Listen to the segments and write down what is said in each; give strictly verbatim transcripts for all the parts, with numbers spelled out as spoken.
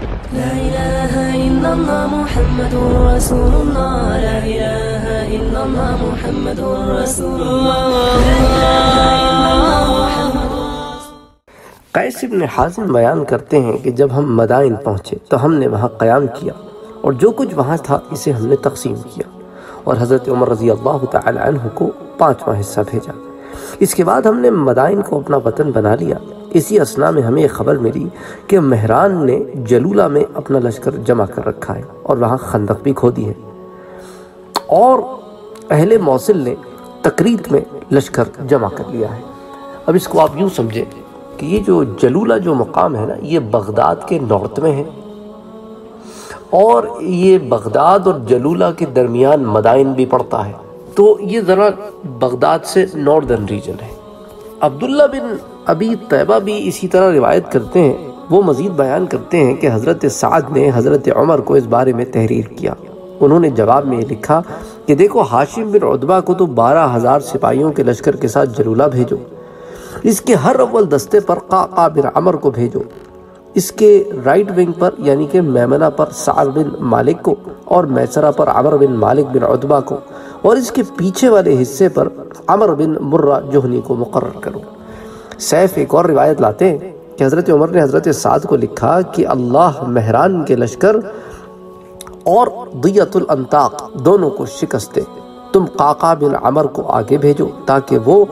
لا إله إلا الله محمد رسول الله لا إله إلا الله محمد رسول الله لا إله إلا الله محمد. قیس ابن حازم بیان کرتے ہیں کہ جب ہم مدائن پہنچے تو ہم نے وہاں قیام کیا اور جو کچھ وہاں تھا اسے ہم نے تقسیم کیا اور حضرت عمر رضی اللہ تعالی عنہ کو پانچواں حصہ بھیجا. اس کے بعد ہم نے مدائن کو اپنا وطن بنا لیا. اسی اثنا میں ہمیں خبر ملی کہ مہران نے جلولہ میں اپنا لشکر جمع کر رکھا ہے اور وہاں خندق بھی کھودی ہے، اور اہل موصل نے تکریت میں لشکر جمع کر لیا ہے. اب اس کو آپ یوں سمجھیں کہ یہ جو جلولہ جو مقام ہے نا، یہ بغداد کے نارتھ میں ہے، اور یہ بغداد اور جلولہ کے درمیان مدائن بھی پڑتا ہے، تو یہ ذرا بغداد سے ناردرن ریجن ہے. عبداللہ بن ابی طیبہ بھی اسی طرح روایت کرتے ہیں. وہ مزید بیان کرتے ہیں کہ حضرت سعد نے حضرت عمر کو اس بارے میں تحریر کیا. انہوں نے جواب میں یہ لکھا کہ دیکھو، ہاشم بن عتبہ کو تو بارہ ہزار سپاہیوں کے لشکر کے ساتھ جلولہ بھیجو، اس کے ہر اول دستے پر قعقاع بن عمر کو بھیجو، اس کے رائٹ ونگ پر یعنی کہ میمنہ پر سعد بن مالک کو اور میسرہ پر عمر بن مالک بن عتبہ کو، اور اس کے پیچھے والے حصے پر عمر بن مرہ جہنی کو مقرر کرو. سیف ایک اور روایت لاتے ہیں کہ حضرت عمر نے حضرت سعد کو لکھا کہ اللہ مہران کے لشکر اور ضیۃ الانطاق دونوں کو شکست دے، تم قعقاع بن عمر کو آگے بھیجو تاکہ وہ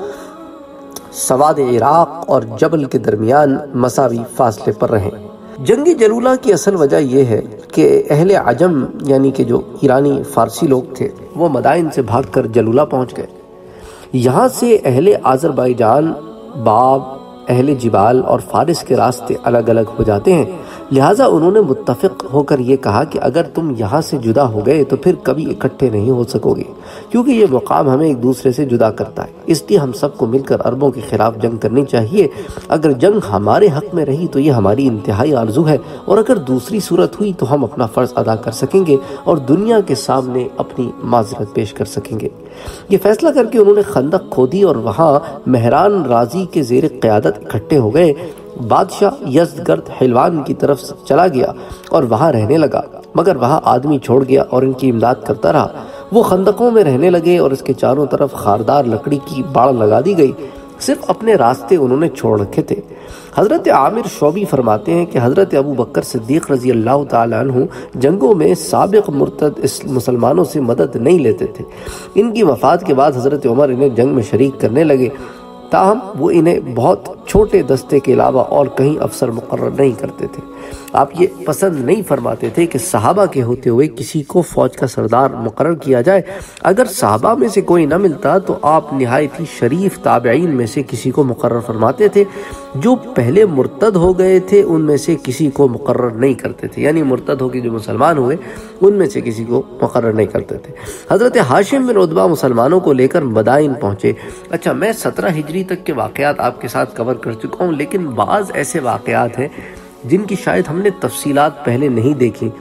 سواد عراق اور جبل کے درمیان مساوی فاصلے پر رہیں. جنگ جلولہ کی اصل وجہ یہ ہے کہ اہل عجم یعنی کہ جو ایرانی فارسی لوگ تھے وہ مدائن سے بھاگ کر جلولہ پہنچ گئے. یہاں سے اہل آذربائیجان، باب، اہل جبال اور فارس کے راستے الگ الگ ہو جاتے ہیں، لہٰذا انہوں نے متفق ہو کر یہ کہا کہ اگر تم یہاں سے جدا ہو گئے تو پھر کبھی اکٹھے نہیں ہو سکو گے، کیونکہ یہ مقام ہمیں ایک دوسرے سے جدا کرتا ہے. اس لیے ہم سب کو مل کر عربوں کے خلاف جنگ کرنی چاہیے. اگر جنگ ہمارے حق میں رہی تو یہ ہماری انتہائی آرزو ہے، اور اگر دوسری صورت ہوئی تو ہم اپنا فرض ادا کر سکیں گے اور دنیا کے سامنے اپنی معذرت پیش کر سکیں گے. یہ فیصلہ کر کے انہوں نے خندق کھودی اور وہاں مہران راضی کے زیر قیادت اکٹھے ہو گئے. بادشاہ یزدگرد حلوان کی طرف چلا گیا اور وہاں رہنے لگا، مگر وہاں آدمی چھوڑ گیا اور ان کی امداد کرتا رہا. وہ خندقوں میں رہنے لگے اور اس کے چاروں طرف خاردار لکڑی کی باڑ لگا دی گئی. صرف اپنے راستے انہوں نے چھوڑ رکھے تھے. حضرت عامر شعبی فرماتے ہیں کہ حضرت ابو بکر صدیق رضی اللہ تعالیٰ عنہ جنگوں میں سابق مرتد مسلمانوں سے مدد نہیں لیتے تھے. ان کی وفات کے بعد حضرت عمر انہیں جنگ میں شریک کرنے لگے، تاہم وہ انہیں بہت چھوٹے دستے کے علاوہ اور کہیں افسر مقرر نہیں کرتے تھے. آپ یہ پسند نہیں فرماتے تھے کہ صحابہ کے ہوتے ہوئے کسی کو فوج کا سردار مقرر کیا جائے. اگر صحابہ میں سے کوئی نہ ملتا تو آپ نہایت ہی شریف تابعین میں سے کسی کو مقرر فرماتے تھے. جو پہلے مرتد ہو گئے تھے ان میں سے کسی کو مقرر نہیں کرتے تھے، یعنی مرتد ہو کے جو مسلمان ہوئے ان میں سے کسی کو مقرر نہیں کرتے تھے. حضرت ہاشم بن عتبہ مسلمانوں کو لے کر مدائن پہنچے. اچھا، میں سترہ ہجری تک کے واقعات آپ کے ساتھ کور کر چکا ہوں، لیکن بعض ایسے واقعات ہیں جن کی شاید ہم نے تفصیلات پہلے نہیں دیکھی،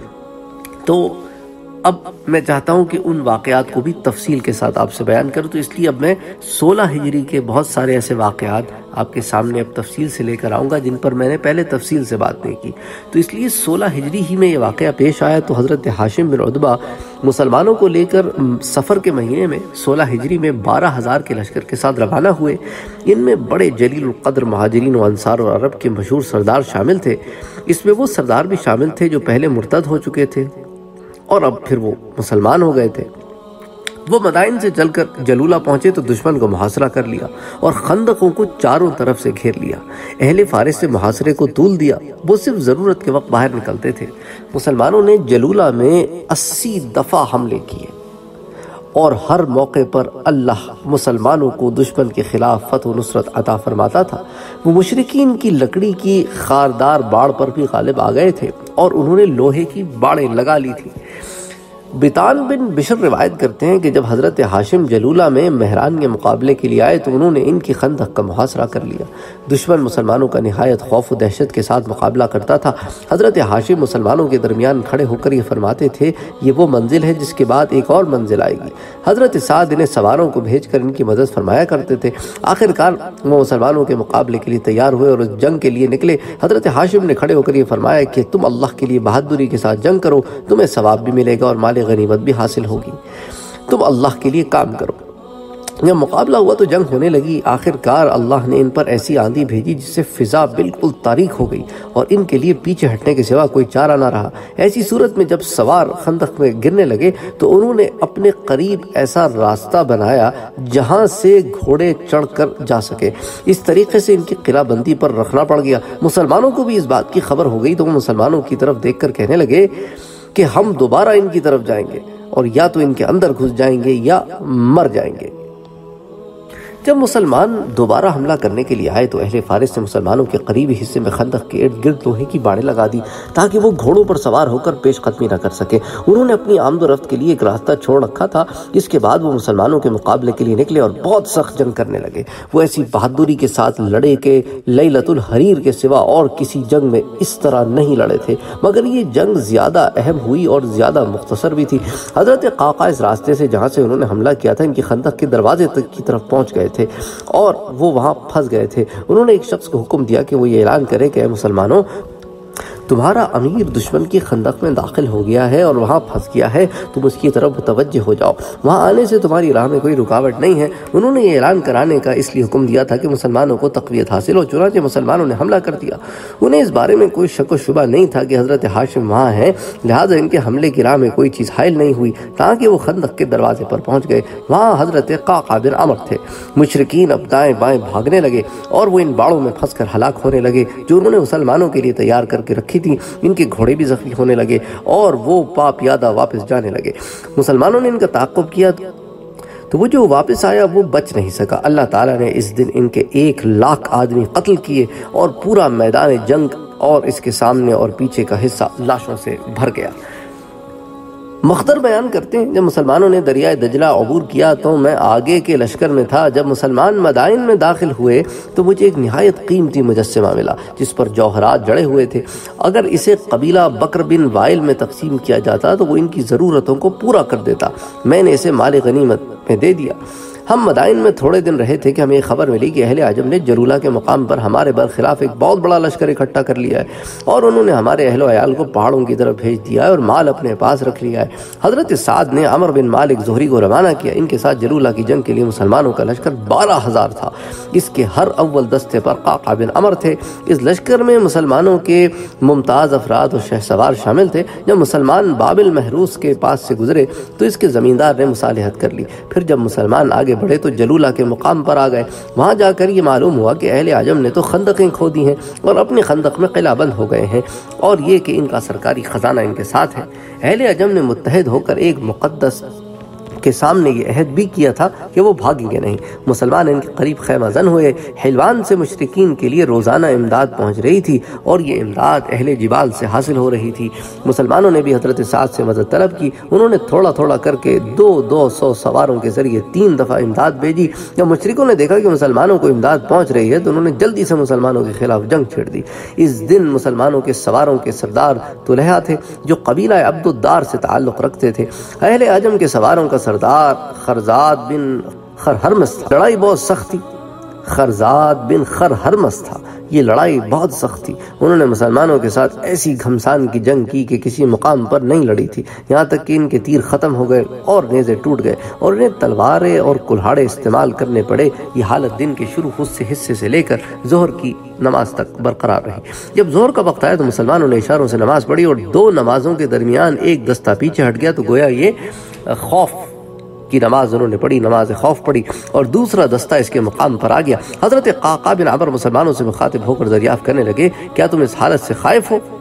تو اب میں چاہتا ہوں کہ ان واقعات کو بھی تفصیل کے ساتھ آپ سے بیان کروں. تو اس لیے اب میں سولہ ہجری کے بہت سارے ایسے واقعات آپ کے سامنے اب تفصیل سے لے کر آؤں گا جن پر میں نے پہلے تفصیل سے بات نہیں کی. تو اس لیے سولہ ہجری ہی میں یہ واقعہ پیش آیا. تو حضرت ہاشم بن عتبہ مسلمانوں کو لے کر سفر کے مہینے میں سولہ ہجری میں بارہ ہزار کے لشکر کے ساتھ روانہ ہوئے. ان میں بڑے جلیل القدر مہاجرین و انصار اور عرب کے مشہور سردار شامل تھے. اس میں وہ سردار بھی شامل تھے جو پہلے مرتد ہو چکے تھے اور اب پھر وہ مسلمان ہو گئے تھے. وہ مدائن سے چل کر جلولہ پہنچے تو دشمن کو محاصرہ کر لیا اور خندقوں کو چاروں طرف سے گھیر لیا. اہل فارس سے محاصرے کو طول دیا. وہ صرف ضرورت کے وقت باہر نکلتے تھے. مسلمانوں نے جلولہ میں اسی دفعہ حملے کیے اور ہر موقع پر اللہ مسلمانوں کو دشمن کے خلاف فتح و نصرت عطا فرماتا تھا. وہ مشرکین کی لکڑی کی خاردار باڑ پر بھی غالب آ گئے تھے اور انہوں نے لوہے کی باڑیں لگا لی تھی. بطان بن بشر روایت کرتے ہیں کہ جب حضرت ہاشم جلولہ میں مہران کے مقابلے کے لیے آئے تو انہوں نے ان کی خندق کا محاصرہ کر لیا۔ دشمن مسلمانوں کا نہایت خوف و دہشت کے ساتھ مقابلہ کرتا تھا۔ حضرت ہاشم مسلمانوں کے درمیان کھڑے ہو کر یہ فرماتے تھے، یہ وہ منزل ہے جس کے بعد ایک اور منزل آئے گی۔ حضرت سعد انہیں سواروں کو بھیج کر ان کی مدد فرمایا کرتے تھے۔ آخر کار وہ مسلمانوں کے مقابلے کے لیے تیار ہوئے اور اس جنگ کے لیے نکلے۔ حضرت ہاشم نے کھڑے ہو کر یہ فرمایا کہ تم اللہ کے لیے بہادری کے ساتھ جنگ کرو، تمہیں ثواب بھی ملے گا اور مال غنیمت بھی حاصل ہوگی۔ تم اللہ کے لیے کام کرو۔ جب مقابلہ ہوا تو جنگ ہونے لگی۔ آخر کار اللہ نے ان پر ایسی آندھی بھیجی جس سے فضا بالکل تاریک ہو گئی اور ان کے لیے پیچھے ہٹنے کے سوا کوئی چارہ نہ رہا۔ ایسی صورت میں جب سوار خندق میں گرنے لگے تو انہوں نے اپنے قریب ایسا راستہ بنایا جہاں سے گھوڑے چڑھ کر جا سکے۔ اس طریقے سے ان کی قلعہ بندی پر رکھنا پڑ گیا۔ مسلمانوں کو بھی اس بات کی خبر ہو گئی تو وہ مسلمانوں کی طرف دیکھ کر کہنے لگے کہ ہم دوبارہ ان کی طرف جائیں گے اور یا تو ان کے اندر گھس جائیں گے یا مر جائیں گے۔ جب مسلمان دوبارہ حملہ کرنے کے لیے آئے تو اہل فارس نے مسلمانوں کے قریبی حصے میں خندق کے ارد گرد لوہے کی باڑیں لگا دی تاکہ وہ گھوڑوں پر سوار ہو کر پیش قدمی نہ کر سکے۔ انہوں نے اپنی آمد و رفت کے لیے ایک راستہ چھوڑ رکھا تھا۔ اس کے بعد وہ مسلمانوں کے مقابلے کے لیے نکلے اور بہت سخت جنگ کرنے لگے۔ وہ ایسی بہادری کے ساتھ لڑے کہ لیلۃ الحریر کے سوا اور کسی جنگ میں اس طرح نہیں لڑے تھے، مگر یہ جنگ زیادہ اہم ہوئی اور زیادہ مختصر بھی تھی۔ حضرت قعقاع اس راستے سے جہاں سے انہوں نے حملہ کیا تھا ان کی خندق کے دروازے تک کی طرف پہنچ گئے تھے اور وہ وہاں پھنس گئے تھے۔ انہوں نے ایک شخص کو حکم دیا کہ وہ یہ اعلان کرے کہ اے مسلمانوں، تمہارا امیر دشمن کی خندق میں داخل ہو گیا ہے اور وہاں پھنس گیا ہے، تم اس کی طرف متوجہ ہو جاؤ، وہاں آنے سے تمہاری راہ میں کوئی رکاوٹ نہیں ہے۔ انہوں نے یہ اعلان کرانے کا اس لیے حکم دیا تھا کہ مسلمانوں کو تقویت حاصل ہو، چنانچہ مسلمانوں نے حملہ کر دیا۔ انہیں اس بارے میں کوئی شک و شبہ نہیں تھا کہ حضرت ہاشم وہاں ہیں، لہٰذا ان کے حملے کی راہ میں کوئی چیز حائل نہیں ہوئی تاکہ وہ خندق کے دروازے پر پہنچ گئے۔ وہاں حضرت قعقاع بن عمر تھے۔ مشرکین اب دائیں بائیں بھاگنے لگے اور وہ ان باڑوں میں پھنس کر ہلاک ہونے لگے جو انہوں نے مسلمانوں کے لیے تیار کر کے رکھی تھی۔ ان کے گھوڑے بھی زخمی ہونے لگے اور وہ پاپ یادہ واپس جانے لگے۔ مسلمانوں نے ان کا تعاقب کیا تو وہ جو واپس آیا وہ بچ نہیں سکا۔ اللہ تعالیٰ نے اس دن ان کے ایک لاکھ آدمی قتل کیے اور پورا میدان جنگ اور اس کے سامنے اور پیچھے کا حصہ لاشوں سے بھر گیا۔ مخدر بیان کرتے ہیں، جب مسلمانوں نے دریائے دجلہ عبور کیا تو میں آگے کے لشکر میں تھا۔ جب مسلمان مدائن میں داخل ہوئے تو مجھے ایک نہایت قیمتی مجسمہ ملا جس پر جوہرات جڑے ہوئے تھے۔ اگر اسے قبیلہ بکر بن وائل میں تقسیم کیا جاتا تو وہ ان کی ضرورتوں کو پورا کر دیتا۔ میں نے اسے مال غنیمت میں دے دیا۔ ہم مدائن میں تھوڑے دن رہے تھے کہ ہمیں خبر ملی کہ اہل عجم نے جلولہ کے مقام پر ہمارے برخلاف ایک بہت بڑا لشکر اکٹھا کر لیا ہے اور انہوں نے ہمارے اہل و عیال کو پہاڑوں کی طرف بھیج دیا ہے اور مال اپنے پاس رکھ لیا ہے۔ حضرت سعد نے عمر بن مالک زہری کو روانہ کیا۔ ان کے ساتھ جلولہ کی جنگ کے لیے مسلمانوں کا لشکر بارہ ہزار تھا۔ اس کے ہر اول دستے پر قعقاع بن عمر تھے۔ اس لشکر میں مسلمانوں کے ممتاز افراد اور شہ سوار شامل تھے۔ جب مسلمان بابل محروس کے پاس سے گزرے تو اس کے زمیندار نے مصالحت کر لی۔ پھر جب مسلمان آگے بڑھے تو جلولہ کے مقام پر آ گئے۔ وہاں جا کر یہ معلوم ہوا کہ اہل عجم نے تو خندقیں کھودی ہیں اور اپنی خندق میں قلعہ بند ہو گئے ہیں، اور یہ کہ ان کا سرکاری خزانہ ان کے ساتھ ہے۔ اہل عجم نے متحد ہو کر ایک مقدس کے سامنے یہ عہد بھی کیا تھا کہ وہ بھاگیں گے نہیں۔ مسلمان ان کے قریب خیمہ زن ہوئے۔ حلوان سے مشرکین کے لیے روزانہ امداد پہنچ رہی تھی اور یہ امداد اہل جبال سے حاصل ہو رہی تھی۔ مسلمانوں نے بھی حضرت سعد سے مدد طلب کی۔ انہوں نے تھوڑا تھوڑا کر کے دو دو سو سواروں کے ذریعے تین دفعہ امداد بھیجی۔ جب مشرکوں نے دیکھا کہ مسلمانوں کو امداد پہنچ رہی ہے تو انہوں نے جلدی سے مسلمانوں کے خلاف جنگ چھیڑ دی۔ اس دن مسلمانوں کے سواروں کے سردار طلحہ تھے جو قبیلہ عبد الدار سے تعلق رکھتے تھے۔ اہل عجم کے سواروں کا سردار خرزاد بن خرہرمس تھا۔ لڑائی بہت سخت تھی۔ خرزاد بن خرہرمس تھا۔ یہ لڑائی بہت سخت تھی۔ انہوں نے مسلمانوں کے ساتھ ایسی گھمسان کی جنگ کی کہ کسی مقام پر نہیں لڑی تھی، یہاں تک کہ ان کے تیر ختم ہو گئے اور نیزے ٹوٹ گئے اور انہیں تلواریں اور کلہاڑے استعمال کرنے پڑے۔ یہ حالت دن کے شروع حصے سے لے کر ظہر کی نماز تک برقرار رہی۔ جب ظہر کا وقت آیا تو مسلمانوں نے اشاروں سے نماز پڑھی اور دو نمازوں کے درمیان ایک دستہ پیچھے ہٹ گیا تو گویا یہ خوف کی نماز انہوں نے پڑھی، نماز خوف پڑھی، اور دوسرا دستہ اس کے مقام پر آ گیا۔ حضرت قعقاع بن عمر مسلمانوں سے مخاطب ہو کر دریافت کرنے لگے، کیا تم اس حالت سے خائف ہو؟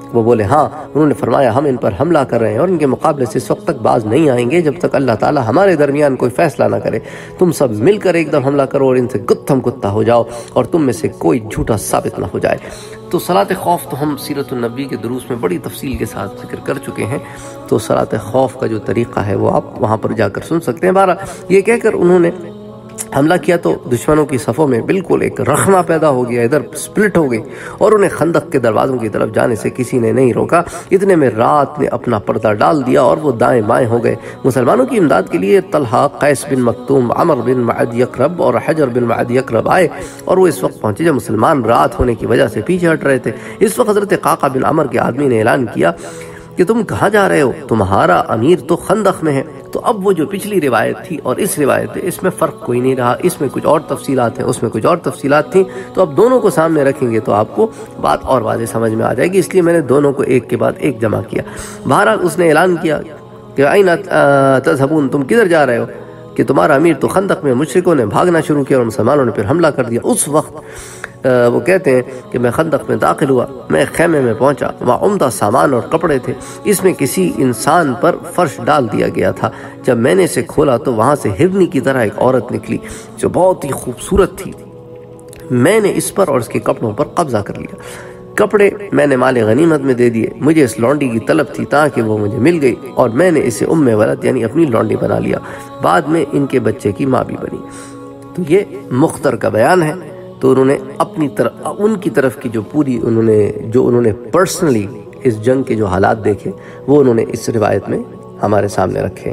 وہ بولے ہاں۔ انہوں نے فرمایا ہم ان پر حملہ کر رہے ہیں اور ان کے مقابلے سے اس وقت تک باز نہیں آئیں گے جب تک اللہ تعالیٰ ہمارے درمیان کوئی فیصلہ نہ کرے۔ تم سب مل کر ایک دم حملہ کرو اور ان سے گتھم گتھا ہو جاؤ اور تم میں سے کوئی جھوٹا ثابت نہ ہو جائے۔ تو صلاۃ خوف تو ہم سیرت النبی کے دروس میں بڑی تفصیل کے ساتھ ذکر کر چکے ہیں، تو صلاۃ خوف کا جو طریقہ ہے وہ آپ وہاں پر جا کر سن سکتے ہیں۔ بہرحال یہ کہہ کر انہوں نے حملہ کیا تو دشمنوں کی صفوں میں بالکل ایک رخنہ پیدا ہو گیا، ادھر سپلٹ ہو گئی اور انہیں خندق کے دروازوں کی طرف جانے سے کسی نے نہیں روکا۔ اتنے میں رات نے اپنا پردہ ڈال دیا اور وہ دائیں بائیں ہو گئے۔ مسلمانوں کی امداد کے لیے طلحہ، قیس بن مکتوم، عمر بن معد یکرب اور حجر بن معد یکرب آئے اور وہ اس وقت پہنچے جب مسلمان رات ہونے کی وجہ سے پیچھے ہٹ رہے تھے۔ اس وقت حضرت قعقاع بن عمر کے آدمی نے اعلان کیا کہ تم کہاں جا رہے ہو؟ تمہارا امیر تو خندق میں ہے۔ تو اب وہ جو پچھلی روایت تھی اور اس روایت ہے اس میں فرق کوئی نہیں رہا، اس میں کچھ اور تفصیلات ہیں، اس میں کچھ اور تفصیلات تھیں، تو اب دونوں کو سامنے رکھیں گے تو آپ کو بات اور واضح سمجھ میں آ جائے گی، اس لیے میں نے دونوں کو ایک کے بعد ایک جمع کیا۔ بہرحال اس نے اعلان کیا کہ اَیْنَ تَذْهَبُونَ، تم کدھر جا رہے ہو؟ کہ تمہارا امیر تو خندق میں۔ مشرکوں نے بھاگنا شروع کیا اور مسلمانوں نے پھر حملہ کر دیا۔ اس وقت وہ کہتے ہیں کہ میں خندق میں داخل ہوا، میں خیمے میں پہنچا، وہاں عمدہ سامان اور کپڑے تھے، اس میں کسی انسان پر فرش ڈال دیا گیا تھا۔ جب میں نے اسے کھولا تو وہاں سے ہرنی کی طرح ایک عورت نکلی جو بہت ہی خوبصورت تھی۔ میں نے اس پر اور اس کے کپڑوں پر قبضہ کر لیا۔ کپڑے میں نے مال غنیمت میں دے دیے۔ مجھے اس لونڈی کی طلب تھی تاکہ وہ مجھے مل گئی اور میں نے اسے ام ولد یعنی اپنی لونڈی بنا لیا، بعد میں ان کے بچے کی ماں بھی بنی۔ تو یہ مختصر کا بیان ہے۔ تو انہوں نے اپنی طرف ان کی طرف کی جو پوری انہوں نے جو انہوں نے پرسنلی اس جنگ کے جو حالات دیکھے وہ انہوں نے اس روایت میں ہمارے سامنے رکھے۔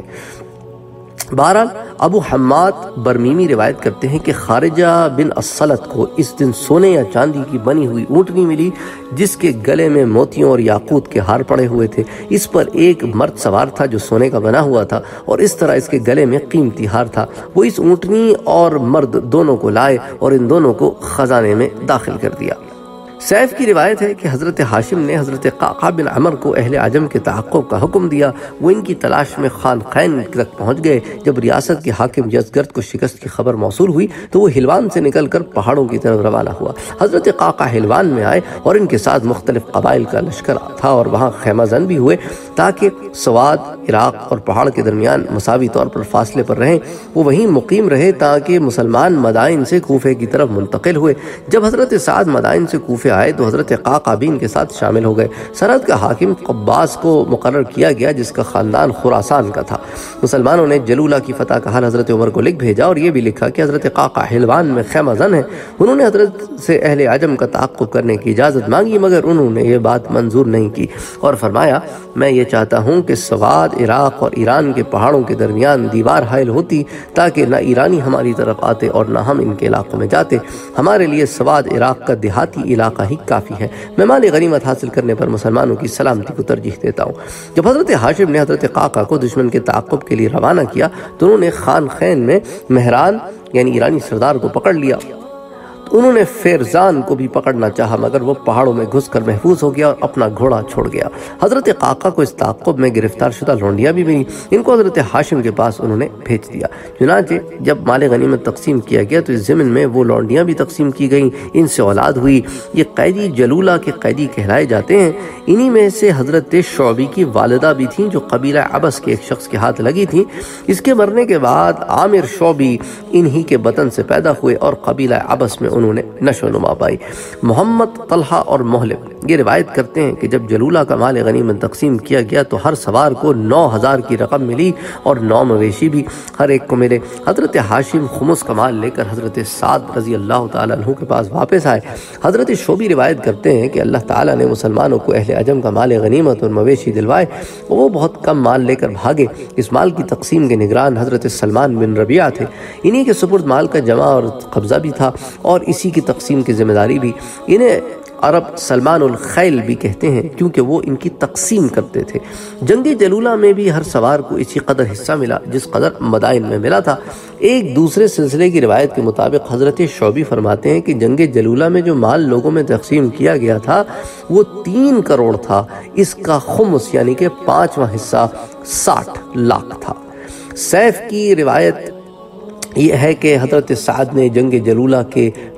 بہرحال ابو حماد برمیمی روایت کرتے ہیں کہ خارجہ بن الصلت کو اس دن سونے یا چاندی کی بنی ہوئی اونٹنی ملی جس کے گلے میں موتیوں اور یاقوت کے ہار پڑے ہوئے تھے۔ اس پر ایک مرد سوار تھا جو سونے کا بنا ہوا تھا اور اس طرح اس کے گلے میں قیمتی ہار تھا۔ وہ اس اونٹنی اور مرد دونوں کو لائے اور ان دونوں کو خزانے میں داخل کر دیا۔ سیف کی روایت ہے کہ حضرت ہاشم نے حضرت قعقاع بن عمر کو اہل عجم کے تعاقب کا حکم دیا۔ وہ ان کی تلاش میں خانقین تک پہنچ گئے۔ جب ریاست کے حاکم یزگرد کو شکست کی خبر موصول ہوئی تو وہ ہلوان سے نکل کر پہاڑوں کی طرف روانہ ہوا۔ حضرت قعقاع ہلوان میں آئے اور ان کے ساتھ مختلف قبائل کا لشکر تھا اور وہاں خیمہ زن بھی ہوئے تاکہ سواد، عراق اور پہاڑ کے درمیان مساوی طور پر فاصلے پر رہیں۔ وہ وہیں مقیم رہے تاکہ مسلمان مدائن سے کوفے کی طرف منتقل ہوئے۔ جب حضرت سعد مدائن سے کوفے آئے تو حضرت قعقاع بھی ان کے ساتھ شامل ہو گئے۔ سرحد کا حاکم قباس کو مقرر کیا گیا جس کا خاندان خراسان کا تھا۔ مسلمانوں نے جلولہ کی فتح کا حال حضرت عمر کو لکھ بھیجا اور یہ بھی لکھا کہ حضرت قعقاع حلوان میں خیمہ زن ہے۔ انہوں نے حضرت سے اہل عجم کا تعاقب کرنے کی اجازت مانگی مگر انہوں نے یہ بات منظور نہیں کی اور فرمایا میں یہ چاہتا ہوں کہ سواد، عراق اور ایران کے پہاڑوں کے درمیان دیوار حائل ہوتی تاکہ نہ ایرانی ہماری طرف آتے اور نہ ہم ان کے علاقوں میں جاتے۔ ہمارے لیے سواد عراق کا دیہاتی علاقہ ہی کافی ہے۔ میں مال غنیمت حاصل کرنے پر مسلمانوں کی سلامتی کو ترجیح دیتا ہوں۔ جب حضرت ہاشم نے حضرت قعقاع کو دشمن کے تعاقب کے لیے روانہ کیا تو انہوں نے خان خین میں مہران یعنی ایرانی سردار کو پکڑ لیا۔ انہوں نے فیرزان کو بھی پکڑنا چاہا مگر وہ پہاڑوں میں گھس کر محفوظ ہو گیا اور اپنا گھوڑا چھوڑ گیا۔ حضرت قعقاع کو اس تعاقب میں گرفتار شدہ لونڈیاں بھی ملی، ان کو حضرت ہاشم کے پاس انہوں نے بھیج دیا۔ چنانچہ جب مال غنیمت تقسیم کیا گیا تو اس ضمن میں وہ لونڈیاں بھی تقسیم کی گئیں، ان سے اولاد ہوئی۔ یہ قیدی جلولہ کے قیدی کہلائے جاتے ہیں۔ انہی میں سے حضرت شعبی کی والدہ بھی تھیں جو قبیلہ عبس کے ایک شخص کے ہاتھ لگی تھیں۔ اس کے مرنے کے بعد عامر شعبی انہی کے بطن سے پیدا ہوئے اور قبیلہ عبس میں انہوں نے نشو و نما پائی۔ محمد، طلحہ اور محلب یہ روایت کرتے ہیں کہ جب جلولہ کا مال غنیمت تقسیم کیا گیا تو ہر سوار کو نو ہزار کی رقم ملی اور نو مویشی بھی ہر ایک کو ملے۔ حضرت ہاشم خمس کا مال لے کر حضرت سعد رضی اللہ تعالیٰ عنہ کے پاس واپس آئے۔ حضرت شعبی روایت کرتے ہیں کہ اللہ تعالیٰ نے مسلمانوں کو اہل عجم کا مال غنیمت اور مویشی دلوائے، وہ بہت کم مال لے کر بھاگے۔ اس مال کی تقسیم کے نگران حضرت سلمان بن ربیعہ تھے۔ انہی کے سپرد مال کا جمع اور قبضہ بھی تھا اور اسی کی تقسیم کی ذمہ داری بھی۔ انہیں عرب سلمان الخیل بھی کہتے ہیں کیونکہ وہ ان کی تقسیم کرتے تھے۔ جنگ جلولہ میں بھی ہر سوار کو اسی قدر حصہ ملا جس قدر مدائن میں ملا تھا۔ ایک دوسرے سلسلے کی روایت کے مطابق حضرت شعبی فرماتے ہیں کہ جنگ جلولہ میں جو مال لوگوں میں تقسیم کیا گیا تھا وہ تین کروڑ تھا، اس کا خمس یعنی کہ پانچواں حصہ ساٹھ لاکھ تھا۔ سیف کی روایت یہ ہے کہ حضرت سعد نے جنگ جلولہ کے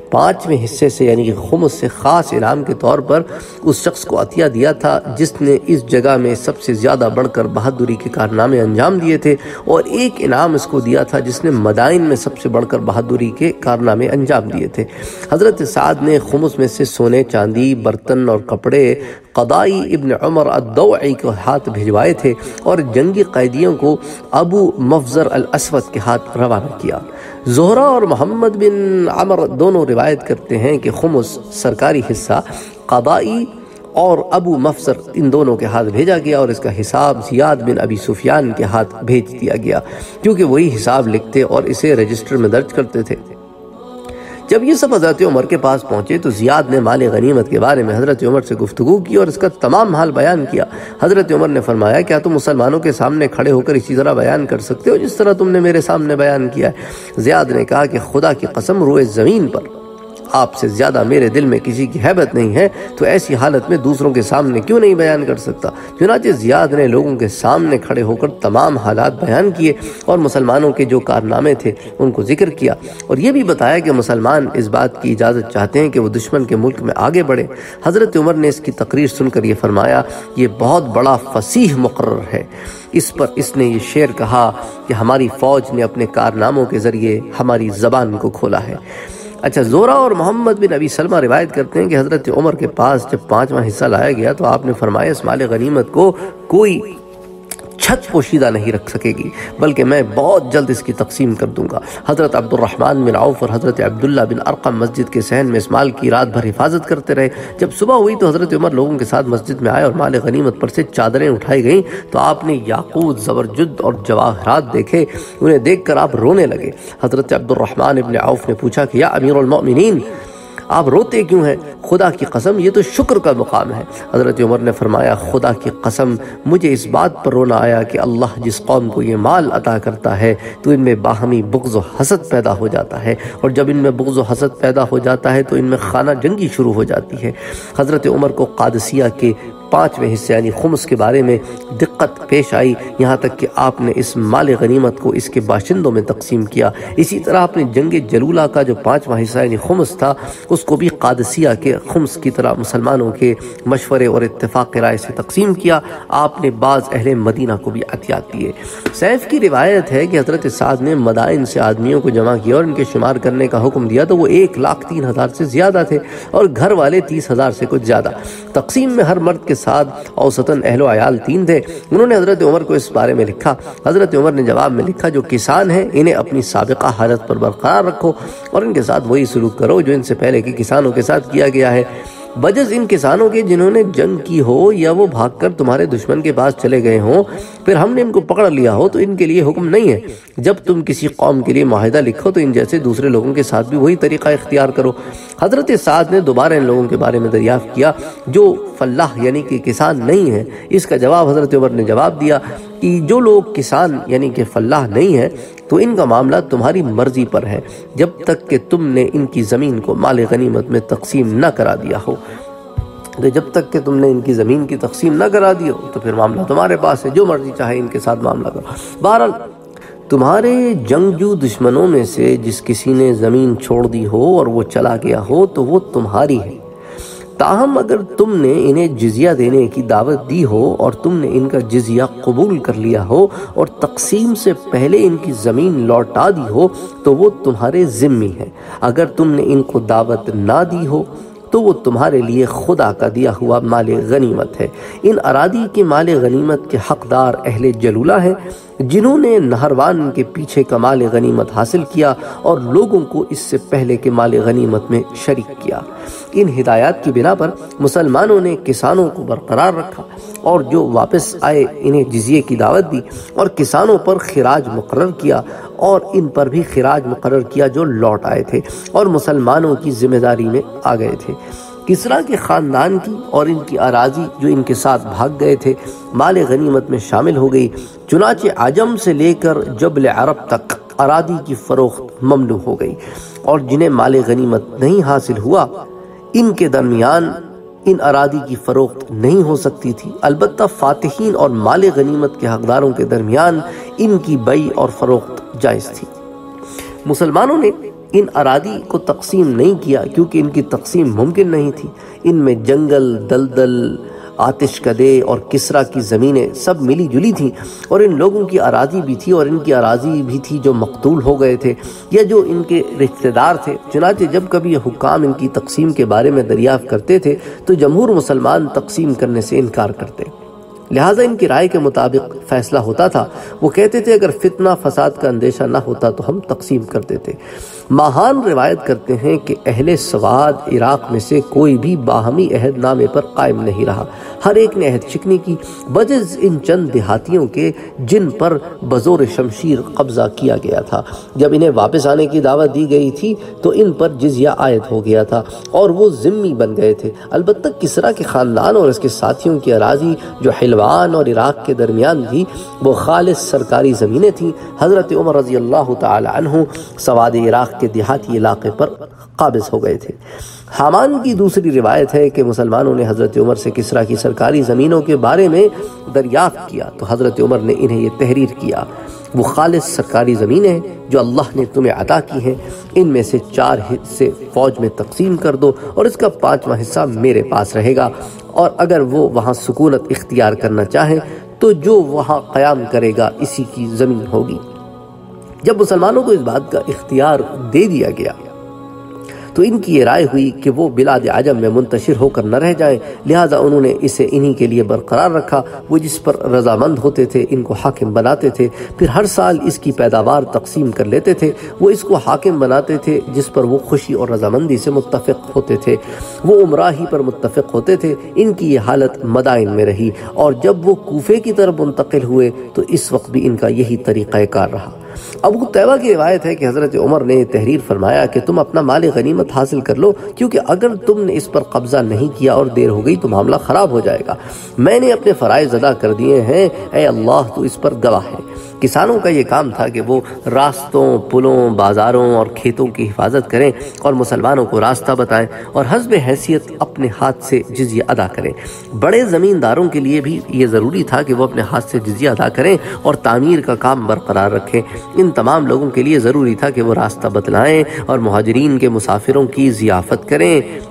پانچویں حصے سے یعنی کہ خمس سے خاص انعام کے طور پر اس شخص کو عطیہ دیا تھا جس نے اس جگہ میں سب سے زیادہ بڑھ کر بہادری کے کارنامے انجام دیے تھے، اور ایک انعام اس کو دیا تھا جس نے مدائن میں سب سے بڑھ کر بہادری کے کارنامے انجام دیے تھے۔ حضرت سعد نے خمس میں سے سونے، چاندی، برتن اور کپڑے قضائی ابن عمر الدوعی کو ہاتھ بھجوائے تھے اور جنگی قیدیوں کو ابو مفزر الاسود کے ہاتھ روانہ کیا۔ زہرہ اور محمد بن عمر دونوں روایت کرتے ہیں کہ خمس سرکاری حصہ قضائی اور ابو مفزر ان دونوں کے ہاتھ بھیجا گیا، اور اس کا حساب زیاد بن ابی سفیان کے ہاتھ بھیج دیا گیا، کیونکہ وہی حساب لکھتے اور اسے رجسٹر میں درج کرتے تھے۔ جب یہ سب حضرت عمر کے پاس پہنچے تو زیاد نے مال غنیمت کے بارے میں حضرت عمر سے گفتگو کی اور اس کا تمام حال بیان کیا۔ حضرت عمر نے فرمایا، کیا تم مسلمانوں کے سامنے کھڑے ہو کر اسی طرح بیان کر سکتے ہو جس طرح تم نے میرے سامنے بیان کیا ہے؟ زیاد نے کہا کہ خدا کی قسم، روئے زمین پر آپ سے زیادہ میرے دل میں کسی کی ہیبت نہیں ہے، تو ایسی حالت میں دوسروں کے سامنے کیوں نہیں بیان کر سکتا؟ چنانچہ زیاد نے لوگوں کے سامنے کھڑے ہو کر تمام حالات بیان کیے اور مسلمانوں کے جو کارنامے تھے ان کو ذکر کیا، اور یہ بھی بتایا کہ مسلمان اس بات کی اجازت چاہتے ہیں کہ وہ دشمن کے ملک میں آگے بڑھے۔ حضرت عمر نے اس کی تقریر سن کر یہ فرمایا، یہ بہت بڑا فصیح مقرر ہے۔ اس پر اس نے یہ شعر کہا کہ ہماری فوج نے اپنے کارناموں کے ذریعے ہماری زبان کو کھولا ہے۔ اچھا، زہرہ اور محمد بن ابی سلمہ روایت کرتے ہیں کہ حضرت عمر کے پاس جب پانچواں حصہ لایا گیا تو آپ نے فرمایا، اس مال غنیمت کو کوئی چھت پوشیدہ نہیں رکھ سکے گی، بلکہ میں بہت جلد اس کی تقسیم کر دوں گا۔ حضرت عبد الرحمن بن عوف اور حضرت عبداللہ بن ارقم مسجد کے صحن میں اس مال کی رات بھر حفاظت کرتے رہے۔ جب صبح ہوئی تو حضرت عمر لوگوں کے ساتھ مسجد میں آئے اور مال غنیمت پر سے چادریں اٹھائی گئیں تو آپ نے یاقوت، زبرجد اور جواہرات دیکھے۔ انہیں دیکھ کر آپ رونے لگے۔ حضرت عبد الرحمن بن عوف نے پوچھا کہ یا امیر المؤمنین، آپ روتے کیوں ہیں؟ خدا کی قسم، یہ تو شکر کا مقام ہے۔ حضرت عمر نے فرمایا، خدا کی قسم مجھے اس بات پر رونا آیا کہ اللہ جس قوم کو یہ مال عطا کرتا ہے تو ان میں باہمی بغض و حسد پیدا ہو جاتا ہے، اور جب ان میں بغض و حسد پیدا ہو جاتا ہے تو ان میں خانہ جنگی شروع ہو جاتی ہے۔ حضرت عمر کو قادسیہ کے پانچویں حصے یعنی خمس کے بارے میں دقت پیش آئی، یہاں تک کہ آپ نے اس مال غنیمت کو اس کے باشندوں میں تقسیم کیا۔ اسی طرح آپ نے جنگ جلولہ کا جو پانچواں حصہ یعنی خمس تھا اس کو بھی قادسیہ کے خمس کی طرح مسلمانوں کے مشورے اور اتفاق رائے سے تقسیم کیا۔ آپ نے بعض اہل مدینہ کو بھی عطیات دیے۔ سیف کی روایت ہے کہ حضرت سعد نے مدائن سے آدمیوں کو جمع کیا اور ان کے شمار کرنے کا حکم دیا تو وہ ایک لاکھ تین ہزار سے زیادہ تھے، اور گھر والے تیس ہزار سے کچھ زیادہ۔ تقسیم میں ہر مرد کے ساتھ اوسطاً اہل و عیال تین تھے۔ انہوں نے حضرت عمر کو اس بارے میں لکھا۔ حضرت عمر نے جواب میں لکھا، جو کسان ہیں انہیں اپنی سابقہ حالت پر برقرار رکھو اور ان کے ساتھ وہی سلوک کرو جو ان سے پہلے کے کسانوں کے ساتھ کیا گیا ہے، بجز ان کسانوں کے جنہوں نے جنگ کی ہو یا وہ بھاگ کر تمہارے دشمن کے پاس چلے گئے ہوں، پھر ہم نے ان کو پکڑ لیا ہو تو ان کے لیے حکم نہیں ہے۔ جب تم کسی قوم کے لیے معاہدہ لکھو تو ان جیسے دوسرے لوگوں کے ساتھ بھی وہی طریقہ اختیار کرو۔ حضرت سعد نے دوبارہ ان لوگوں کے بارے میں دریافت کیا جو فلاح یعنی کہ کسان نہیں ہیں۔ اس کا جواب حضرت عمر نے جواب دیا کہ جو لوگ کسان یعنی کہ فلاح نہیں ہیں تو ان کا معاملہ تمہاری مرضی پر ہے جب تک کہ تم نے ان کی زمین کو مال غنیمت میں تقسیم نہ کرا دیا ہو۔ تو جب تک کہ تم نے ان کی زمین کی تقسیم نہ کرا دی ہو تو پھر معاملہ تمہارے پاس ہے، جو مرضی چاہے ان کے ساتھ معاملہ کرو۔ بہرحال تمہارے جنگجو دشمنوں میں سے جس کسی نے زمین چھوڑ دی ہو اور وہ چلا گیا ہو تو وہ تمہاری ہے، تاہم اگر تم نے انہیں جزیہ دینے کی دعوت دی ہو اور تم نے ان کا جزیہ قبول کر لیا ہو اور تقسیم سے پہلے ان کی زمین لوٹا دی ہو تو وہ تمہارے ذمہ ہے۔ اگر تم نے ان کو دعوت نہ دی ہو تو وہ تمہارے لیے خدا کا دیا ہوا مال غنیمت ہے۔ ان اراضی کے مال غنیمت کے حقدار اہل جلولہ ہیں جنہوں نے نہروان کے پیچھے کا مال غنیمت حاصل کیا اور لوگوں کو اس سے پہلے کے مال غنیمت میں شریک کیا۔ ان ہدایات کی بنا پر مسلمانوں نے کسانوں کو برقرار رکھا اور جو واپس آئے انہیں جزیے کی دعوت دی، اور کسانوں پر خراج مقرر کیا اور ان پر بھی خراج مقرر کیا جو لوٹ آئے تھے اور مسلمانوں کی ذمہ داری میں آ گئے تھے۔ کسریٰ کے خاندان کی اور ان کی اراضی جو ان کے ساتھ بھاگ گئے تھے مال غنیمت میں شامل ہو گئی، چنانچہ عجم سے لے کر جبل عرب تک اراضی کی فروخت ممنوع ہو گئی، اور جنہیں مال غنیمت نہیں حاصل ہوا ان کے درمیان ان اراضی کی فروخت نہیں ہو سکتی تھی، البتہ فاتحین اور مال غنیمت کے حقداروں کے درمیان ان کی بیع اور فروخت جائز تھی۔ مسلمانوں نے ان اراضی کو تقسیم نہیں کیا کیونکہ ان کی تقسیم ممکن نہیں تھی۔ ان میں جنگل، دلدل، آتش کدے اور کسرا کی زمینیں سب ملی جلی تھیں، اور ان لوگوں کی اراضی بھی تھی، اور ان کی اراضی بھی تھی جو مقتول ہو گئے تھے یا جو ان کے رشتہ دار تھے۔ چنانچہ جب کبھی یہ حکام ان کی تقسیم کے بارے میں دریافت کرتے تھے تو جمہور مسلمان تقسیم کرنے سے انکار کرتے، لہٰذا ان کی رائے کے مطابق فیصلہ ہوتا تھا۔ وہ کہتے تھے اگر فتنہ فساد کا اندیشہ نہ ہوتا تو ہم تقسیم کر دیتے۔ ماہان روایت کرتے ہیں کہ اہل سواد عراق میں سے کوئی بھی باہمی عہد نامے پر قائم نہیں رہا، ہر ایک نے عہد شکنی کی بجز ان چند دیہاتیوں کے جن پر بزور شمشیر قبضہ کیا گیا تھا۔ جب انہیں واپس آنے کی دعوت دی گئی تھی تو ان پر جزیہ عائد ہو گیا تھا اور وہ ذمہ بن گئے تھے۔ البتہ کسرا کے خاندان اور اس کے ساتھیوں کی اراضی جو حلوان اور عراق کے درمیان تھی وہ خالص سرکاری زمینیں تھیں۔ حضرت عمر رضی اللہ تعالی عنہ سواد عراق کے دیہاتی علاقے پر قابض ہو گئے تھے۔ حامان کی دوسری روایت ہے کہ مسلمانوں نے حضرت عمر سے کسرا کی سرکاری زمینوں کے بارے میں دریافت کیا تو حضرت عمر نے انہیں یہ تحریر کیا، وہ خالص سرکاری زمینیں جو اللہ نے تمہیں عطا کی ہیں، ان میں سے چار حصے فوج میں تقسیم کر دو اور اس کا پانچواں حصہ میرے پاس رہے گا، اور اگر وہ وہاں سکونت اختیار کرنا چاہیں تو جو وہاں قیام کرے گا اسی کی زمین ہوگی۔ جب مسلمانوں کو اس بات کا اختیار دے دیا گیا تو ان کی یہ رائے ہوئی کہ وہ بلاد عجم میں منتشر ہو کر نہ رہ جائیں، لہٰذا انہوں نے اسے انہی کے لیے برقرار رکھا۔ وہ جس پر رضامند ہوتے تھے ان کو حاکم بناتے تھے، پھر ہر سال اس کی پیداوار تقسیم کر لیتے تھے۔ وہ اس کو حاکم بناتے تھے جس پر وہ خوشی اور رضامندی سے متفق ہوتے تھے، وہ امراء ہی پر متفق ہوتے تھے۔ ان کی یہ حالت مدائن میں رہی، اور جب وہ کوفے کی طرف منتقل ہوئے تو اس وقت بھی ان کا یہی طریقہ کار رہا۔ ابو طیبہ کی روایت ہے کہ حضرت عمر نے تحریر فرمایا کہ تم اپنا مال غنیمت حاصل کر لو، کیونکہ اگر تم نے اس پر قبضہ نہیں کیا اور دیر ہو گئی تو معاملہ خراب ہو جائے گا۔ میں نے اپنے فرائض ادا کر دیے ہیں، اے اللہ تو اس پر گواہ ہے۔ کسانوں کا یہ کام تھا کہ وہ راستوں، پلوں، بازاروں اور کھیتوں کی حفاظت کریں اور مسلمانوں کو راستہ بتائیں، اور حسب حیثیت اپنے ہاتھ سے جزیہ ادا کریں۔ بڑے زمینداروں کے لیے بھی یہ ضروری تھا کہ وہ اپنے ہاتھ سے جزیہ ادا کریں اور تعمیر کا کام برقرار رکھیں۔ ان تمام لوگوں کے لیے ضروری تھا کہ وہ راستہ بتلائیں اور مہاجرین کے مسافروں کی ضیافت کریں۔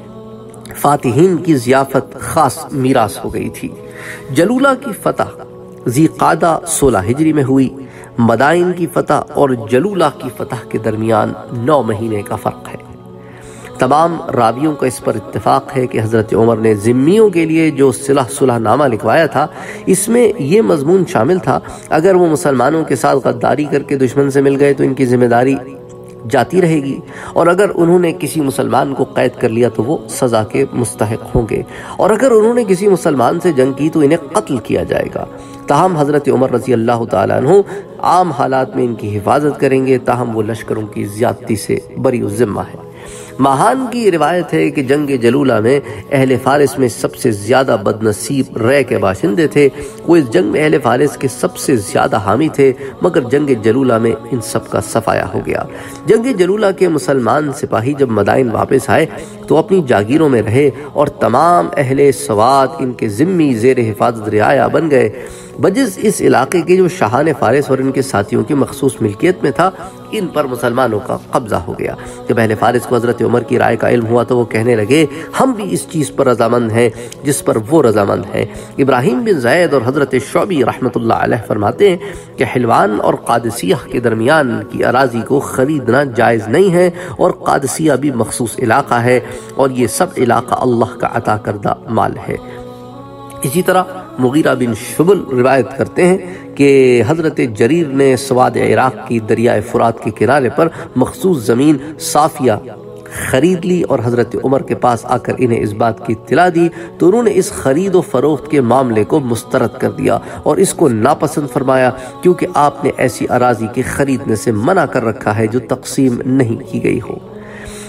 فاتحین کی ضیافت خاص میراث ہو گئی تھی۔ جلولہ کی فتح ذی قعدہ سولہ ہجری میں ہوئی۔ مدائن کی فتح اور جلولہ کی فتح کے درمیان نو مہینے کا فرق ہے۔ تمام راویوں کا اس پر اتفاق ہے کہ حضرت عمر نے ذمیوں کے لیے جو صلح صلح نامہ لکھوایا تھا اس میں یہ مضمون شامل تھا، اگر وہ مسلمانوں کے ساتھ غداری کر کے دشمن سے مل گئے تو ان کی ذمہ داری جاتی رہے گی، اور اگر انہوں نے کسی مسلمان کو قید کر لیا تو وہ سزا کے مستحق ہوں گے، اور اگر انہوں نے کسی مسلمان سے جنگ کی تو انہیں قتل کیا جائے گا۔ تاہم حضرت عمر رضی اللہ تعالیٰ عنہ عام حالات میں ان کی حفاظت کریں گے، تاہم وہ لشکروں کی زیادتی سے بری الذمہ ہے۔ ماہان کی روایت ہے کہ جنگ جلولہ میں اہل فارس میں سب سے زیادہ بد نصیب رے کے باشندے تھے۔ وہ اس جنگ میں اہل فارس کے سب سے زیادہ حامی تھے، مگر جنگ جلولہ میں ان سب کا صفایا ہو گیا۔ جنگ جلولہ کے مسلمان سپاہی جب مدائن واپس آئے تو اپنی جاگیروں میں رہے، اور تمام اہل سواد ان کے ذمی زیر حفاظت رعایا بن گئے، بجز اس علاقے کے جو شاہان فارس اور ان کے ساتھیوں کی مخصوص ملکیت میں تھا، ان پر مسلمانوں کا قبضہ ہو گیا۔ جب اہل فارس کو حضرت عمر کی رائے کا علم ہوا تو وہ کہنے لگے ہم بھی اس چیز پر رضامند ہیں جس پر وہ رضامند ہیں۔ ابراہیم بن زید اور حضرت شعبی رحمۃ اللہ علیہ فرماتے ہیں کہ حلوان اور قادسیہ کے درمیان کی اراضی کو خریدنا جائز نہیں ہے، اور قادسیہ بھی مخصوص علاقہ ہے، اور یہ سب علاقہ اللہ کا عطا کردہ مال ہے۔ اسی طرح مغیرہ بن شبل روایت کرتے ہیں کہ حضرت جریر نے سواد عراق کی دریائے فرات کے کنارے پر مخصوص زمین صافیہ خرید لی، اور حضرت عمر کے پاس آ کر انہیں اس بات کی اطلاع دی تو انہوں نے اس خرید و فروخت کے معاملے کو مسترد کر دیا اور اس کو ناپسند فرمایا، کیونکہ آپ نے ایسی اراضی کے خریدنے سے منع کر رکھا ہے جو تقسیم نہیں کی گئی ہو۔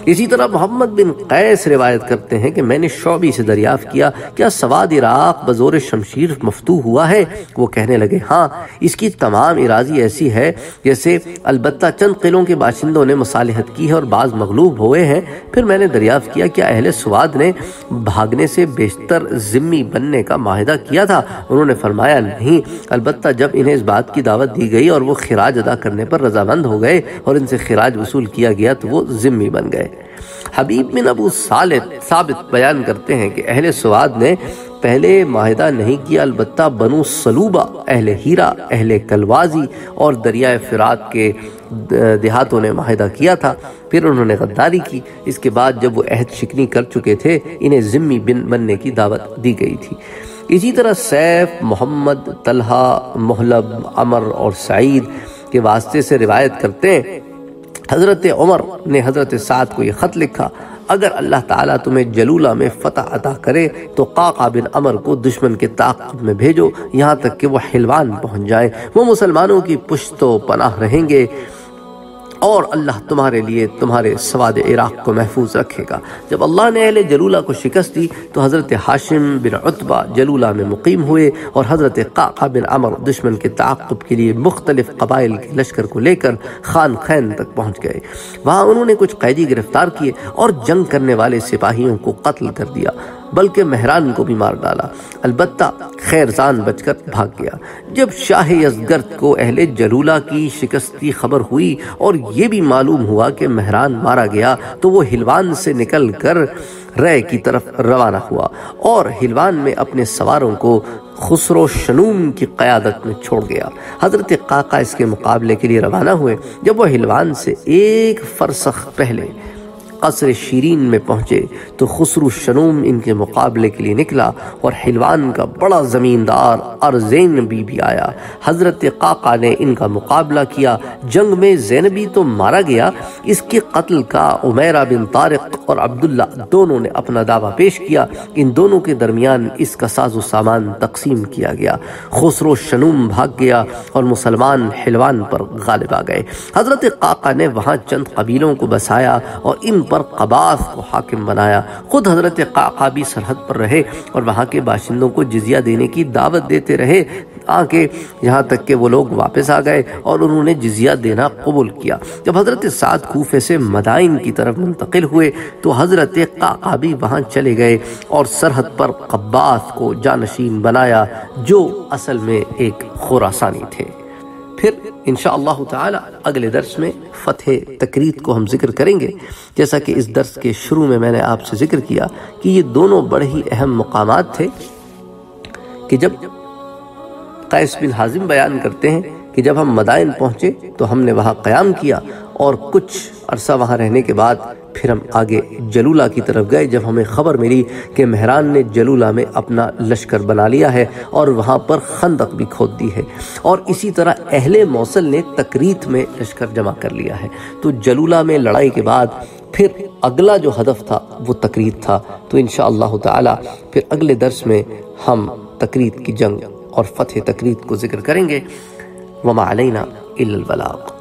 اسی طرح محمد بن قیس روایت کرتے ہیں کہ میں نے شعبی سے دریافت کیا کیا سواد عراق بزور شمشیر مفتوح ہوا ہے؟ وہ کہنے لگے ہاں، اس کی تمام اراضی ایسی ہے جیسے البتہ چند قلعوں کے باشندوں نے مصالحت کی ہے اور بعض مغلوب ہوئے ہیں۔ پھر میں نے دریافت کیا کیا اہل سواد نے بھاگنے سے بیشتر ذمی بننے کا معاہدہ کیا تھا؟ انہوں نے فرمایا نہیں، البتہ جب انہیں اس بات کی دعوت دی گئی اور وہ خراج ادا کرنے پر رضامند ہو گئے اور ان سے خراج وصول کیا گیا تو وہ ذمی بن گئے۔ حبیب بن ابو ثابت بیان کرتے ہیں کہ اہل سواد نے پہلے معاہدہ نہیں کیا، البتہ بنو سلوبہ، اہل ہیرا، اہل کلوازی اور دریائے فرات کے دیہاتوں نے معاہدہ کیا تھا۔ پھر انہوں نے غداری کی۔ اس کے بعد جب وہ عہد شکنی کر چکے تھے انہیں ذمی بن بننے کی دعوت دی گئی تھی۔ اسی طرح سیف، محمد، طلحہ، محلب، عمر اور سعید کے واسطے سے روایت کرتے ہیں حضرت عمر نے حضرت سعد کو یہ خط لکھا، اگر اللہ تعالیٰ تمہیں جلولہ میں فتح عطا کرے تو قعقاع بن عمر کو دشمن کے تعاقب میں بھیجو یہاں تک کہ وہ حلوان پہنچ جائیں، وہ مسلمانوں کی پشت و پناہ رہیں گے اور اللہ تمہارے لیے تمہارے سواد عراق کو محفوظ رکھے گا۔ جب اللہ نے اہل جلولہ کو شکست دی تو حضرت ہاشم بن عتبہ جلولہ میں مقیم ہوئے اور حضرت قعقاع بن عمر دشمن کے تعاقب کے لیے مختلف قبائل کے لشکر کو لے کر خان خین تک پہنچ گئے۔ وہاں انہوں نے کچھ قیدی گرفتار کیے اور جنگ کرنے والے سپاہیوں کو قتل کر دیا، بلکہ مہران کو بھی مار ڈالا، البتہ خیرزان بچ کر بھاگ گیا۔ جب شاہ یزگرد کو اہل جلولہ کی شکست کی خبر ہوئی اور یہ بھی معلوم ہوا کہ مہران مارا گیا تو وہ حلوان سے نکل کر رے کی طرف روانہ ہوا اور حلوان میں اپنے سواروں کو خسرو شنوم کی قیادت میں چھوڑ گیا۔ حضرت قعقاع اس کے مقابلے کے لیے روانہ ہوئے۔ جب وہ حلوان سے ایک فرسخ پہلے قصر شیرین میں پہنچے تو خسرو شنوم ان کے مقابلے کے لیے نکلا اور حلوان کا بڑا زمیندار ارزینبی بھی آیا۔ حضرت قعقاع نے ان کا مقابلہ کیا، جنگ میں زینبی تو مارا گیا، اس کے قتل کا عمیرہ بن طارق اور عبداللہ دونوں نے اپنا دعویٰ پیش کیا۔ ان دونوں کے درمیان اس کا ساز و سامان تقسیم کیا گیا۔ خسرو شنوم بھاگ گیا اور مسلمان حلوان پر غالب آ گئے۔ حضرت قعقاع نے وہاں چند قبیلوں کو بسایا اور ان پر قباس کو حاکم بنایا۔ خود حضرت قعقاع بھی سرحد پر رہے اور وہاں کے باشندوں کو جزیہ دینے کی دعوت دیتے رہے، آکے یہاں تک کہ وہ لوگ واپس آ گئے اور انہوں نے جزیہ دینا قبول کیا۔ جب حضرت سعد کوفے سے مدائن کی طرف منتقل ہوئے تو حضرت قعقاع بھی وہاں چلے گئے اور سرحد پر قباس کو جانشین بنایا جو اصل میں ایک خراسانی تھے۔ پھر انشاءاللہ تعالی اگلے درس میں فتح تکریت کو ہم ذکر کریں گے۔ جیسا کہ اس درس کے شروع میں میں نے آپ سے ذکر کیا کہ یہ دونوں بڑے ہی اہم مقامات تھے کہ جب قیس بن حازم بیان کرتے ہیں کہ جب ہم مدائن پہنچے تو ہم نے وہاں قیام کیا اور کچھ عرصہ وہاں رہنے کے بعد پھر ہم آگے جلولہ کی طرف گئے جب ہمیں خبر ملی کہ مہران نے جلولہ میں اپنا لشکر بنا لیا ہے اور وہاں پر خندق بھی کھود دی ہے، اور اسی طرح اہل موصل نے تکریت میں لشکر جمع کر لیا ہے۔ تو جلولہ میں لڑائی کے بعد پھر اگلا جو ہدف تھا وہ تکریت تھا۔ تو انشاءاللہ تعالی پھر اگلے درس میں ہم تکریت کی جنگ اور فتح تکریت کو ذکر کریں گے۔ وما علینا الا البلاغ۔